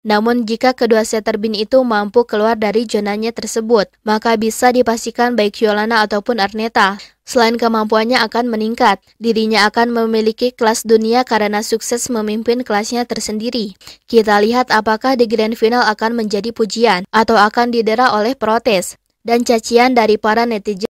Namun jika kedua setter bin itu mampu keluar dari zonanya tersebut, maka bisa dipastikan baik Yolana ataupun Arneta, selain kemampuannya akan meningkat, dirinya akan memiliki kelas dunia karena sukses memimpin kelasnya tersendiri. Kita lihat apakah di grand final akan menjadi pujian, atau akan didera oleh protes dan cacian dari para netizen.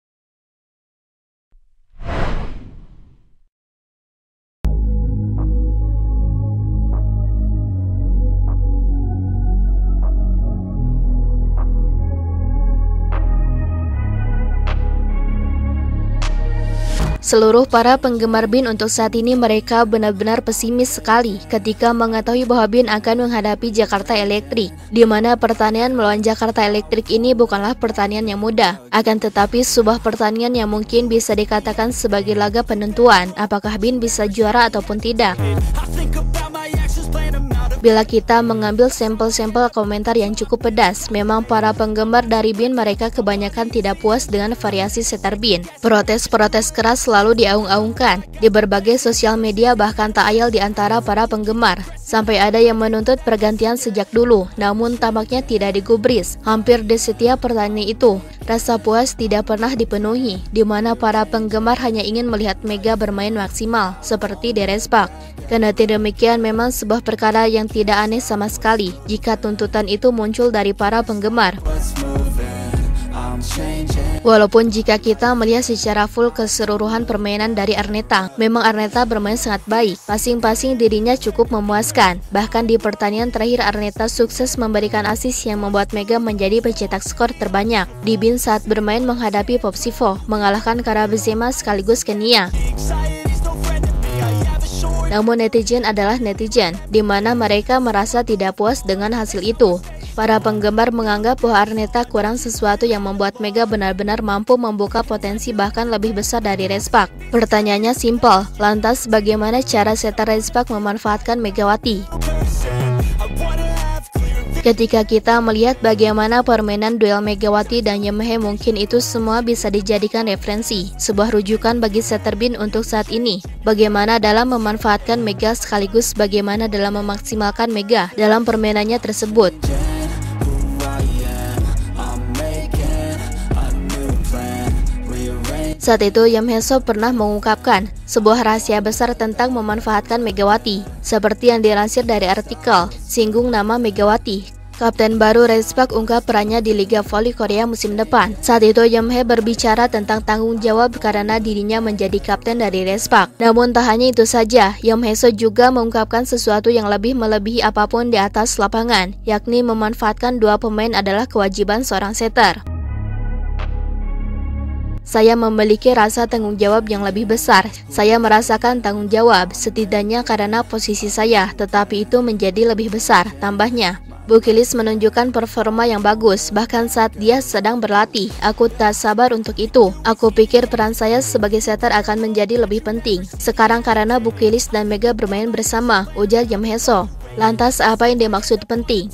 Seluruh para penggemar Bin untuk saat ini mereka benar-benar pesimis sekali ketika mengetahui bahwa Bin akan menghadapi Jakarta Electric, di mana pertandingan melawan Jakarta Electric ini bukanlah pertandingan yang mudah. Akan tetapi sebuah pertandingan yang mungkin bisa dikatakan sebagai laga penentuan apakah Bin bisa juara ataupun tidak. Bila kita mengambil sampel-sampel komentar yang cukup pedas, memang para penggemar dari Bin mereka kebanyakan tidak puas dengan variasi setter Bin. Protes-protes keras selalu diaung-aungkan di berbagai sosial media, bahkan tak ayal di antara para penggemar. Sampai ada yang menuntut pergantian sejak dulu, namun tampaknya tidak digubris. Hampir di setiap pertandingan itu, rasa puas tidak pernah dipenuhi, di mana para penggemar hanya ingin melihat Mega bermain maksimal, seperti di Respak. Kendati demikian, memang sebuah perkara yang tidak aneh sama sekali jika tuntutan itu muncul dari para penggemar. Walaupun jika kita melihat secara full keseluruhan permainan dari Arneta, memang Arneta bermain sangat baik, masing-masing dirinya cukup memuaskan. Bahkan di pertandingan terakhir Arneta sukses memberikan assist yang membuat Mega menjadi pencetak skor terbanyak di Bin saat bermain menghadapi Popsivo, mengalahkan Kara Benzema sekaligus Kenia. Namun netizen adalah netizen, di mana mereka merasa tidak puas dengan hasil itu. Para penggemar menganggap bahwa Arneta kurang sesuatu yang membuat Mega benar-benar mampu membuka potensi bahkan lebih besar dari Respak. Pertanyaannya simpel, lantas bagaimana cara setter Respak memanfaatkan Megawati? Ketika kita melihat bagaimana permainan duel Megawati dan Yemhe, mungkin itu semua bisa dijadikan referensi, sebuah rujukan bagi setter Bin untuk saat ini. Bagaimana dalam memanfaatkan Mega sekaligus bagaimana dalam memaksimalkan Mega dalam permainannya tersebut. Saat itu Yemheso pernah mengungkapkan sebuah rahasia besar tentang memanfaatkan Megawati. Seperti yang dilansir dari artikel, singgung nama Megawati. Kapten baru Respak ungkap perannya di Liga Voli Korea musim depan. Saat itu Yemhe berbicara tentang tanggung jawab karena dirinya menjadi kapten dari Respak. Namun tak hanya itu saja, Yemheso juga mengungkapkan sesuatu yang lebih melebihi apapun di atas lapangan, yakni memanfaatkan dua pemain adalah kewajiban seorang setter. Saya memiliki rasa tanggung jawab yang lebih besar. Saya merasakan tanggung jawab, setidaknya karena posisi saya, tetapi itu menjadi lebih besar, tambahnya. Bukilis menunjukkan performa yang bagus, bahkan saat dia sedang berlatih. Aku tak sabar untuk itu. Aku pikir peran saya sebagai setter akan menjadi lebih penting sekarang karena Bukilis dan Mega bermain bersama, ujar Yemheso. Lantas apa yang dimaksud penting?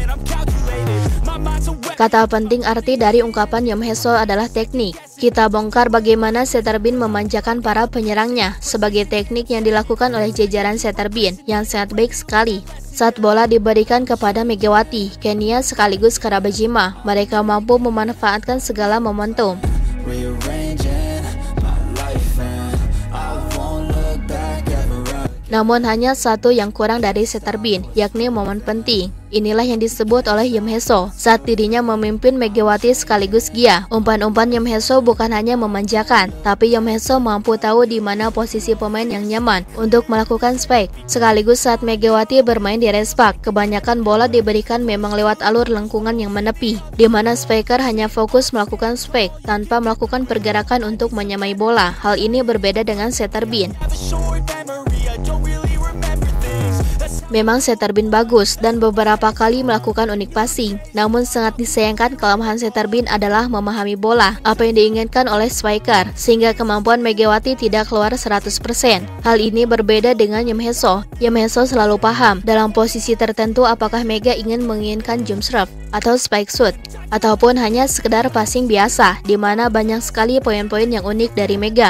Kata penting arti dari ungkapan Yemheso adalah teknik. Kita bongkar bagaimana setter Bin memanjakan para penyerangnya sebagai teknik yang dilakukan oleh jajaran setter Bin yang sangat baik sekali. Saat bola diberikan kepada Megawati, Kenia sekaligus Kara Benzema, mereka mampu memanfaatkan segala momentum. Namun hanya satu yang kurang dari setter Bin, yakni momen penting. Inilah yang disebut oleh Yemheso saat dirinya memimpin Megawati sekaligus Gia. Umpan-umpan Yemheso bukan hanya memanjakan, tapi Yemheso mampu tahu di mana posisi pemain yang nyaman untuk melakukan spike. Sekaligus saat Megawati bermain di Respak, kebanyakan bola diberikan memang lewat alur lengkungan yang menepi, di mana spiker hanya fokus melakukan spike tanpa melakukan pergerakan untuk menyamai bola. Hal ini berbeda dengan setter Bin. Memang setter Bin bagus dan beberapa kali melakukan unik passing, namun sangat disayangkan kelemahan setter Bin adalah memahami bola, apa yang diinginkan oleh spiker, sehingga kemampuan Megawati tidak keluar 100%. Hal ini berbeda dengan Yemheso. Yemheso selalu paham dalam posisi tertentu apakah Mega menginginkan jump serve atau spike shoot, ataupun hanya sekedar passing biasa, di mana banyak sekali poin-poin yang unik dari Mega.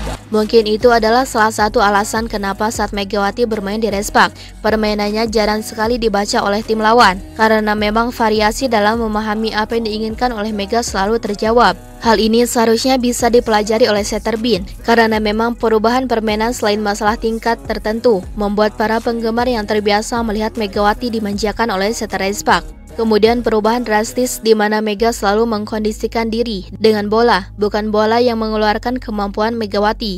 Mungkin itu adalah salah satu alasan kenapa saat Megawati bermain di Respak, permainannya jarang sekali dibaca oleh tim lawan, karena memang variasi dalam memahami apa yang diinginkan oleh Mega selalu terjawab. Hal ini seharusnya bisa dipelajari oleh setter Bin, karena memang perubahan permainan selain masalah tingkat tertentu, membuat para penggemar yang terbiasa melihat Megawati dimanjakan oleh setter Respak. Kemudian perubahan drastis di mana Mega selalu mengkondisikan diri dengan bola, bukan bola yang mengeluarkan kemampuan Megawati.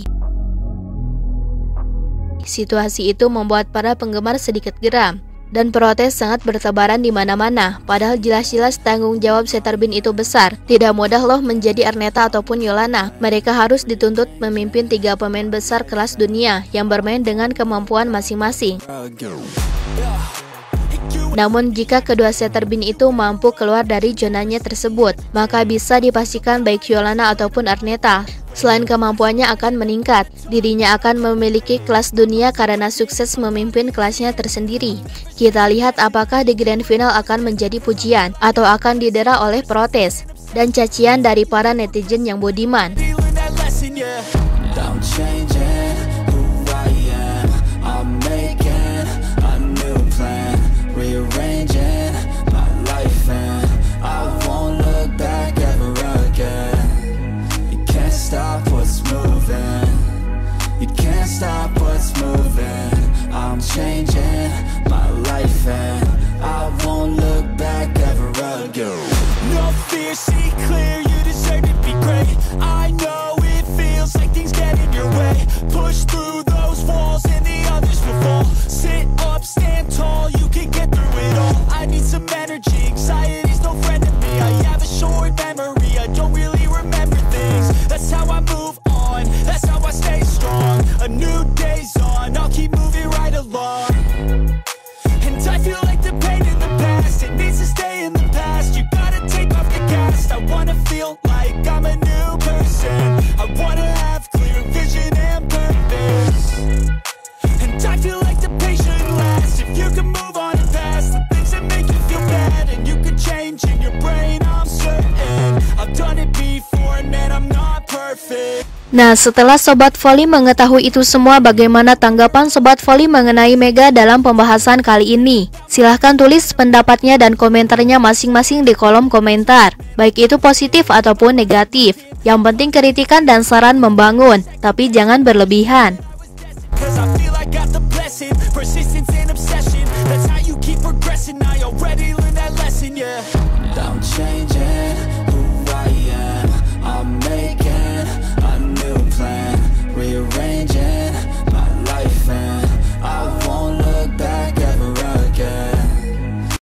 Situasi itu membuat para penggemar sedikit geram, dan protes sangat bertebaran di mana-mana, padahal jelas-jelas tanggung jawab setter Bin itu besar. Tidak mudah loh menjadi Arneta ataupun Yolana. Mereka harus dituntut memimpin 3 pemain besar kelas dunia yang bermain dengan kemampuan masing-masing. Namun jika kedua setter Bin itu mampu keluar dari zonanya tersebut, maka bisa dipastikan baik Yolana ataupun Arneta, selain kemampuannya akan meningkat, dirinya akan memiliki kelas dunia karena sukses memimpin kelasnya tersendiri. Kita lihat apakah di grand final akan menjadi pujian atau akan didera oleh protes dan cacian dari para netizen yang budiman. Stop what's moving. I'm changing my life and I won't look back ever again. No fear, see clear, you deserve to be great. I know it feels like things get in your way. Push through those walls and the others will fall. Sit up, stand tall, you can get through it all. I need some energy, anxiety's no friend of me. I have a short memory, I don't really remember things. That's how I move on, that's how I stay strong. A new day's on, I'll keep moving right along. And I feel like the pain in the past, it needs to stay in the past. You gotta take off the cast. I wanna feel like I'm a new person. I wanna have clear vision and purpose. And I feel like the pain shouldn't last. If you can move on and past the things that make you feel bad, and you can change in your brain, I'm certain. I've done it before and man, I'm not perfect. Nah, setelah Sobat Voli mengetahui itu semua, bagaimana tanggapan Sobat Voli mengenai Mega dalam pembahasan kali ini? Silahkan tulis pendapatnya dan komentarnya masing-masing di kolom komentar, baik itu positif ataupun negatif. Yang penting kritikan dan saran membangun, tapi jangan berlebihan.